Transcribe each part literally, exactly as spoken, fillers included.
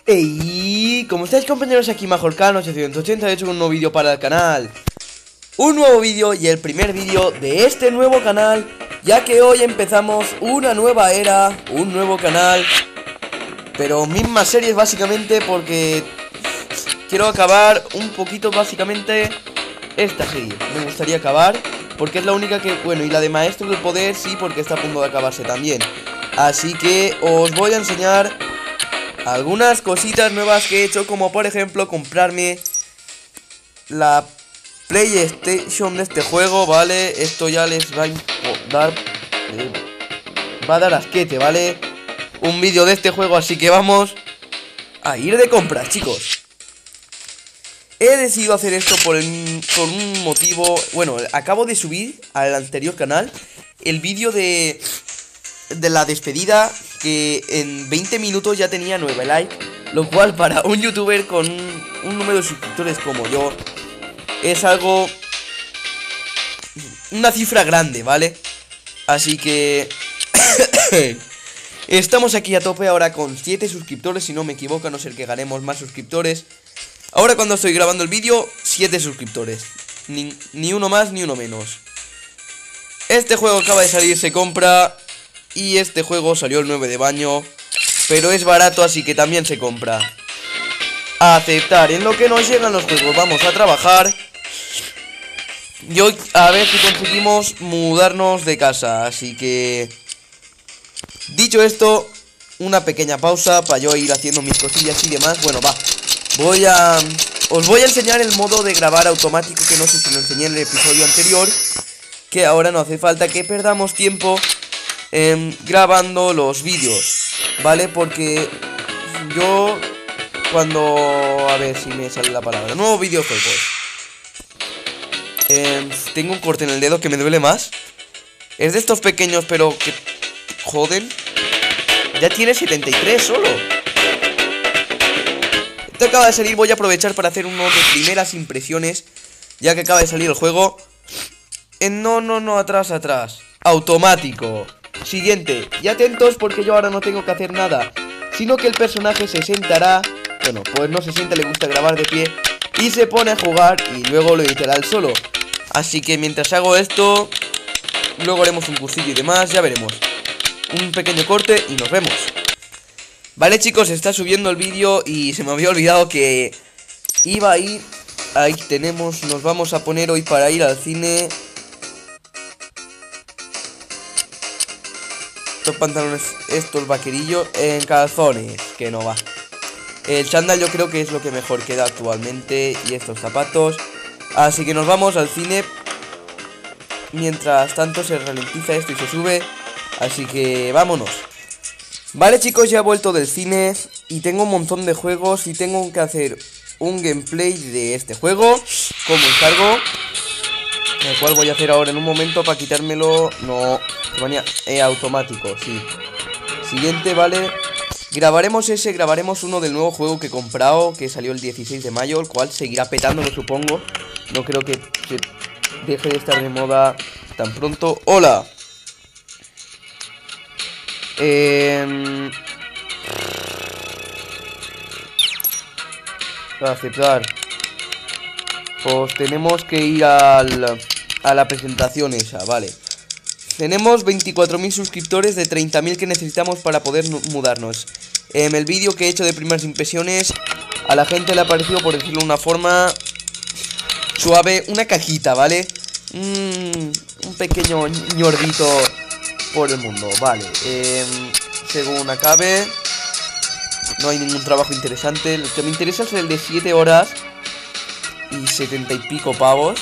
Hey, ¿cómo estáis, compañeros? Aquí Majorcano ochocientos ochenta, he hecho un nuevo vídeo para el canal. Un nuevo vídeo y el primer vídeo de este nuevo canal, ya que hoy empezamos una nueva era, un nuevo canal, pero mismas series básicamente, porque quiero acabar un poquito básicamente esta serie. Me gustaría acabar, porque es la única que, bueno, y la de Maestro del Poder sí, porque está a punto de acabarse también. Así que os voy a enseñar algunas cositas nuevas que he hecho, como por ejemplo comprarme la PlayStation de este juego, ¿vale? Esto ya les va a dar, eh, va a dar asquete, ¿vale? Un vídeo de este juego, así que vamos a ir de compras, chicos. He decidido hacer esto por, el, por un motivo. Bueno, acabo de subir al anterior canal el vídeo de, de la despedida, que en veinte minutos ya tenía nueve likes, lo cual para un youtuber con un, un número de suscriptores como yo es algo, una cifra grande, ¿vale? Así que estamos aquí a tope ahora con siete suscriptores, si no me equivoco, a no ser que ganemos más suscriptores. Ahora cuando estoy grabando el vídeo, siete suscriptores, ni, ni uno más ni uno menos. Este juego acaba de salir, se compra. Y este juego salió el nueve de baño, pero es barato, así que también se compra. A aceptar. En lo que nos llegan los juegos vamos a trabajar. Y hoy a ver si conseguimos mudarnos de casa. Así que, dicho esto, una pequeña pausa para yo ir haciendo mis cosillas y demás. Bueno, va. Voy a... Os voy a enseñar el modo de grabar automático, que no sé si lo enseñé en el episodio anterior, que ahora no hace falta que perdamos tiempo Eh, grabando los vídeos, ¿vale? Porque yo cuando... A ver si me sale la palabra. Nuevo videojuegos. Eh, tengo un corte en el dedo que me duele más. Es de estos pequeños, pero que joden. Ya tiene setenta y tres solo. Esto acaba de salir. Voy a aprovechar para hacer uno de primeras impresiones, ya que acaba de salir el juego. Eh, no, no, no, atrás, atrás. Automático. Siguiente, y atentos porque yo ahora no tengo que hacer nada, sino que el personaje se sentará. Bueno, pues no se sienta, le gusta grabar de pie y se pone a jugar y luego lo editará él solo. Así que mientras hago esto, luego haremos un cursillo y demás, ya veremos. Un pequeño corte y nos vemos. Vale, chicos, está subiendo el vídeo y se me había olvidado que iba a ir. Ahí tenemos, nos vamos a poner hoy para ir al cine. Estos pantalones, estos vaquerillos en calzones, que no va. El chándal yo creo que es lo que mejor queda actualmente, y estos zapatos. Así que nos vamos al cine. Mientras tanto se ralentiza esto y se sube. Así que vámonos. Vale, chicos, ya he vuelto del cine y tengo un montón de juegos y tengo que hacer un gameplay de este juego como encargo, el cual voy a hacer ahora en un momento para quitármelo. No, eh, automático, sí. Siguiente, vale. Grabaremos ese, grabaremos uno del nuevo juego que he comprado, que salió el dieciséis de mayo, el cual seguirá petándolo, supongo. No creo que, que deje de estar de moda tan pronto. ¡Hola! Eh... Aceptar. Pues tenemos que ir al... a la presentación esa, vale. Tenemos veinticuatro mil suscriptores de treinta mil que necesitamos para poder mudarnos. En el vídeo que he hecho de primeras impresiones, a la gente le ha parecido, por decirlo de una forma suave, una cajita, ¿vale? Mm, un pequeño ñordito por el mundo, vale. Eh, según acabe, no hay ningún trabajo interesante. El que me interesa es el de siete horas y setenta y pico pavos,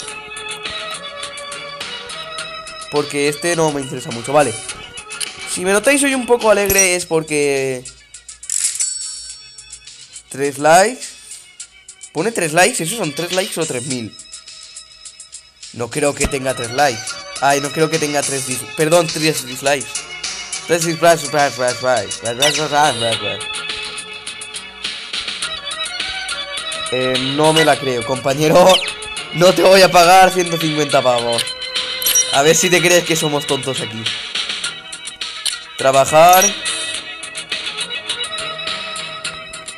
porque este no me interesa mucho, vale. Si me notáis soy un poco alegre es porque tres likes. Pone tres likes, ¿esos son tres likes o tres mil? No creo que tenga tres likes. Ay, no creo que tenga tres dis... Perdón, tres dislikes. Tres dislikes. Eh, no me la creo, compañero. No te voy a pagar ciento cincuenta pavos. A ver si te crees que somos tontos aquí. Trabajar.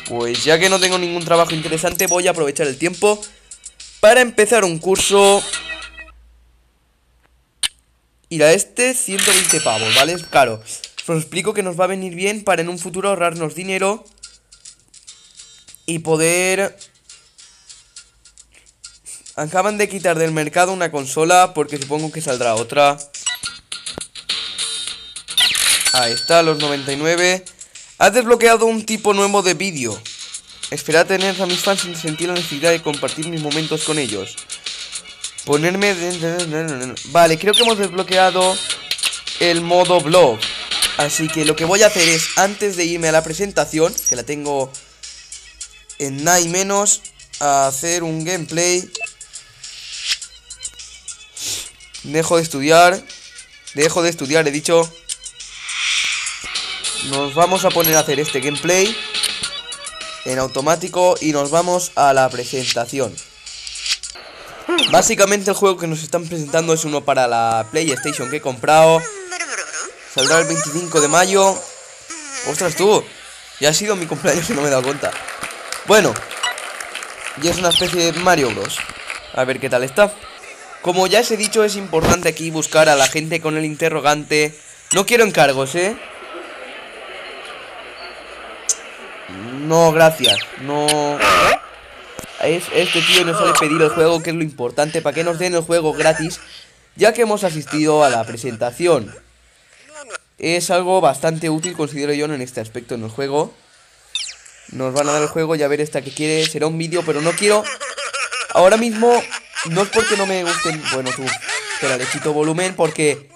Pues ya que no tengo ningún trabajo interesante, voy a aprovechar el tiempo para empezar un curso. Ir a este, ciento veinte pavos, ¿vale? Es caro. Os explico que nos va a venir bien para en un futuro ahorrarnos dinero y poder... Acaban de quitar del mercado una consola porque supongo que saldrá otra. Ahí está, los noventa y nueve. Has desbloqueado un tipo nuevo de vídeo. Espera a tener a mis fans sin sentir la necesidad de compartir mis momentos con ellos. Ponerme... De... Vale, creo que hemos desbloqueado el modo vlog. Así que lo que voy a hacer es, antes de irme a la presentación, que la tengo en nada y menos, a hacer un gameplay. Dejo de estudiar. Dejo de estudiar, he dicho. Nos vamos a poner a hacer este gameplay en automático y nos vamos a la presentación. Básicamente el juego que nos están presentando es uno para la PlayStation que he comprado. Saldrá el veinticinco de mayo. Ostras tú, ya ha sido mi cumpleaños y no me he dado cuenta. Bueno, y es una especie de Mario Bros. A ver qué tal está. Como ya os he dicho, es importante aquí buscar a la gente con el interrogante. No quiero encargos, ¿eh? No, gracias. No... Es, este tío nos sale pedir el juego, que es lo importante, para que nos den el juego gratis, ya que hemos asistido a la presentación. Es algo bastante útil, considero yo, en este aspecto en el juego. Nos van a dar el juego y a ver esta que quiere. Será un vídeo, pero no quiero... Ahora mismo, no es porque no me gusten... Bueno, tú, espera, le quito volumen porque...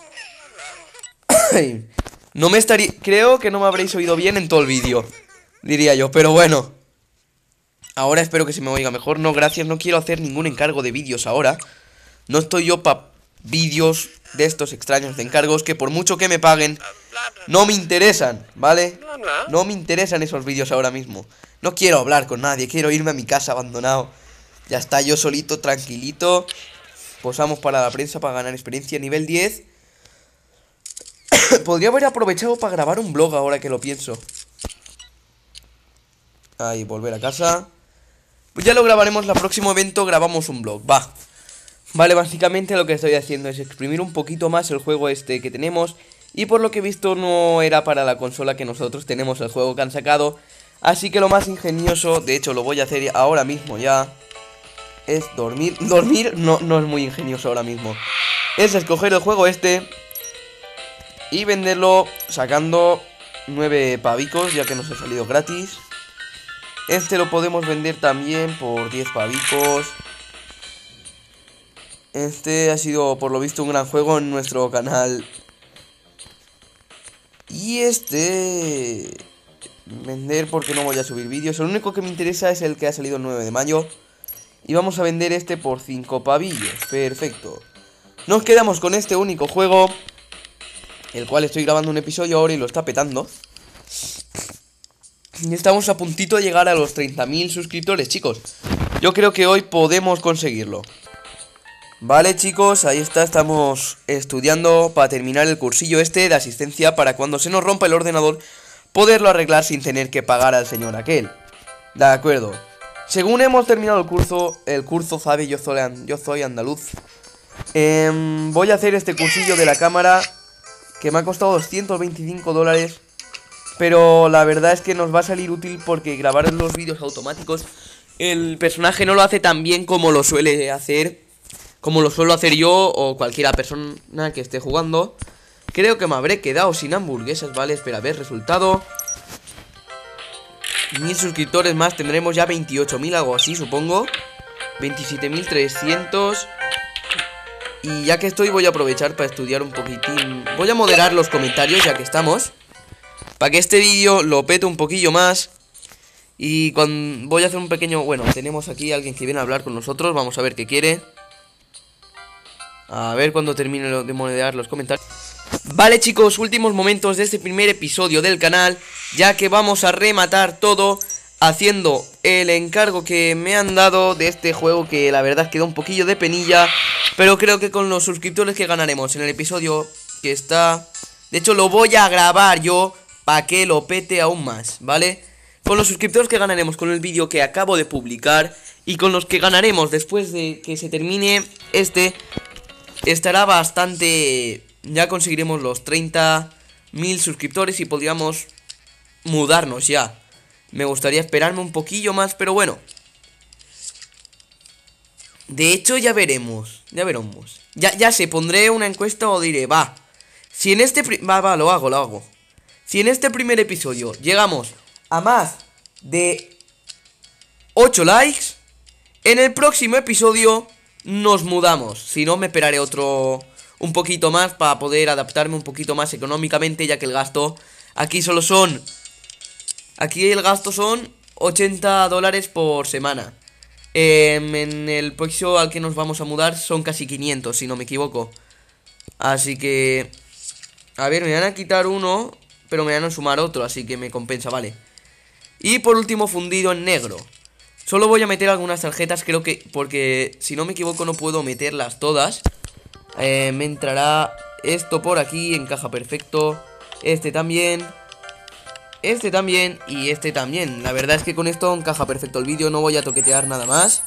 No me estaría... Creo que no me habréis oído bien en todo el vídeo, diría yo, pero bueno. Ahora espero que se me oiga mejor. No, gracias, no quiero hacer ningún encargo de vídeos ahora. No estoy yo para vídeos de estos extraños de encargos que por mucho que me paguen no me interesan, ¿vale? No me interesan esos vídeos ahora mismo. No quiero hablar con nadie, quiero irme a mi casa abandonado. Ya está, yo solito, tranquilito. Posamos para la prensa para ganar experiencia. Nivel diez. Podría haber aprovechado para grabar un vlog ahora que lo pienso. Ahí, volver a casa. Pues ya lo grabaremos, el próximo evento grabamos un vlog, va. Vale, básicamente lo que estoy haciendo es exprimir un poquito más el juego este que tenemos. Y por lo que he visto no era para la consola que nosotros tenemos el juego que han sacado. Así que lo más ingenioso, de hecho lo voy a hacer ahora mismo ya, es dormir. Dormir no, no es muy ingenioso ahora mismo. Es escoger el juego este y venderlo sacando nueve pavicos, ya que nos ha salido gratis. Este lo podemos vender también por diez pavicos. Este ha sido por lo visto un gran juego en nuestro canal. Y este... Vender porque no voy a subir vídeos. El único que me interesa es el que ha salido el nueve de mayo. Y vamos a vender este por cinco pavillos. Perfecto. Nos quedamos con este único juego, el cual estoy grabando un episodio ahora y lo está petando. Y estamos a puntito de llegar a los treinta mil suscriptores, chicos. Yo creo que hoy podemos conseguirlo. Vale, chicos, ahí está, estamos estudiando para terminar el cursillo este de asistencia, para cuando se nos rompa el ordenador poderlo arreglar sin tener que pagar al señor aquel. De acuerdo. Según hemos terminado el curso, el curso, sabe, yo soy, yo soy andaluz. eh, Voy a hacer este cursillo de la cámara, que me ha costado doscientos veinticinco dólares. Pero la verdad es que nos va a salir útil porque grabar los vídeos automáticos, el personaje no lo hace tan bien como lo suele hacer, como lo suelo hacer yo o cualquiera persona que esté jugando. Creo que me habré quedado sin hamburguesas, ¿vale? Espera, a ver, resultado. Mil suscriptores más, tendremos ya veintiocho mil, algo así, supongo. veintisiete mil trescientos. Y ya que estoy, voy a aprovechar para estudiar un poquitín. Voy a moderar los comentarios ya que estamos, para que este vídeo lo pete un poquillo más. Y cuando voy a hacer un pequeño... Bueno, tenemos aquí a alguien que viene a hablar con nosotros. Vamos a ver qué quiere. A ver cuando termine de moderar los comentarios. Vale, chicos, últimos momentos de este primer episodio del canal, ya que vamos a rematar todo haciendo el encargo que me han dado de este juego, que la verdad quedó un poquillo de penilla, pero creo que con los suscriptores que ganaremos en el episodio que está... De hecho, lo voy a grabar yo para que lo pete aún más, ¿vale? Con los suscriptores que ganaremos con el vídeo que acabo de publicar y con los que ganaremos después de que se termine este, estará bastante... Ya conseguiremos los treinta mil suscriptores y podríamos mudarnos ya. Me gustaría esperarme un poquillo más, pero bueno. De hecho ya veremos, ya veremos. Ya, ya sé, pondré una encuesta o diré, va. Si en este... Va, va, lo hago, lo hago. Si en este primer episodio llegamos a más de ocho likes, en el próximo episodio nos mudamos. Si no, me esperaré otro... un poquito más para poder adaptarme un poquito más económicamente, ya que el gasto aquí solo son... Aquí el gasto son ochenta dólares por semana. eh, En el próximo al que nos vamos a mudar son casi quinientos, si no me equivoco. Así que... A ver, me van a quitar uno, pero me van a sumar otro, así que me compensa, vale. Y por último, fundido en negro. Solo voy a meter algunas tarjetas, creo que... Porque si no me equivoco no puedo meterlas todas. Eh, me entrará esto por aquí, encaja perfecto. Este también. Este también y este también. La verdad es que con esto encaja perfecto el vídeo. No voy a toquetear nada más.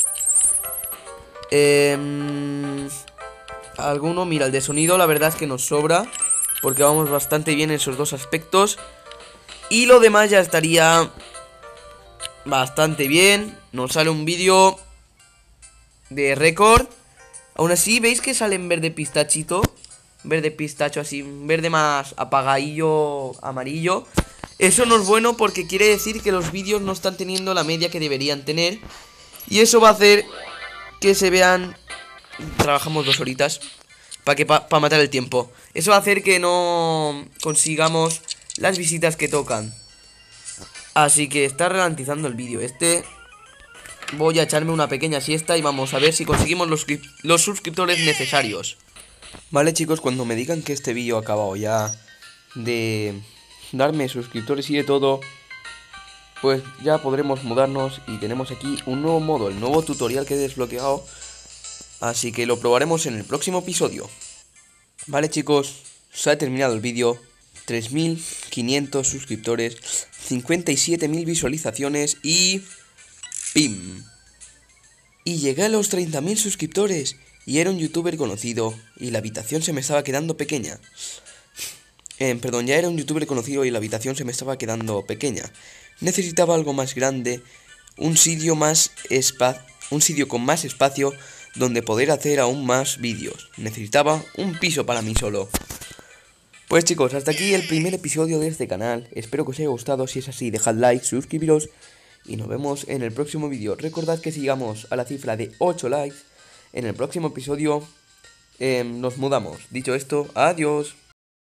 eh, Alguno, mira, el de sonido la verdad es que nos sobra, porque vamos bastante bien en esos dos aspectos. Y lo demás ya estaría bastante bien. Nos sale un vídeo de récord. Aún así, ¿veis que sale en verde pistachito? Verde pistacho así, verde más apagadillo, amarillo. Eso no es bueno porque quiere decir que los vídeos no están teniendo la media que deberían tener. Y eso va a hacer que se vean... Trabajamos dos horitas para que para pa matar el tiempo. Eso va a hacer que no consigamos las visitas que tocan. Así que está ralentizando el vídeo este. Voy a echarme una pequeña siesta y vamos a ver si conseguimos los, los suscriptores necesarios. Vale, chicos, cuando me digan que este vídeo ha acabado ya de darme suscriptores y de todo, pues ya podremos mudarnos. Y tenemos aquí un nuevo modo, el nuevo tutorial que he desbloqueado. Así que lo probaremos en el próximo episodio. Vale, chicos, se ha terminado el vídeo. tres mil quinientos suscriptores, cincuenta y siete mil visualizaciones y... ¡pim! Y llegué a los treinta mil suscriptores y era un youtuber conocido y la habitación se me estaba quedando pequeña. Eh, perdón, ya era un youtuber conocido y la habitación se me estaba quedando pequeña. Necesitaba algo más grande, un sitio más espa- un sitio con más espacio donde poder hacer aún más vídeos. Necesitaba un piso para mí solo. Pues chicos, hasta aquí el primer episodio de este canal. Espero que os haya gustado. Si es así, dejad like, suscribiros y nos vemos en el próximo vídeo. Recordad que si llegamos a la cifra de ocho likes, en el próximo episodio eh, nos mudamos. Dicho esto, adiós.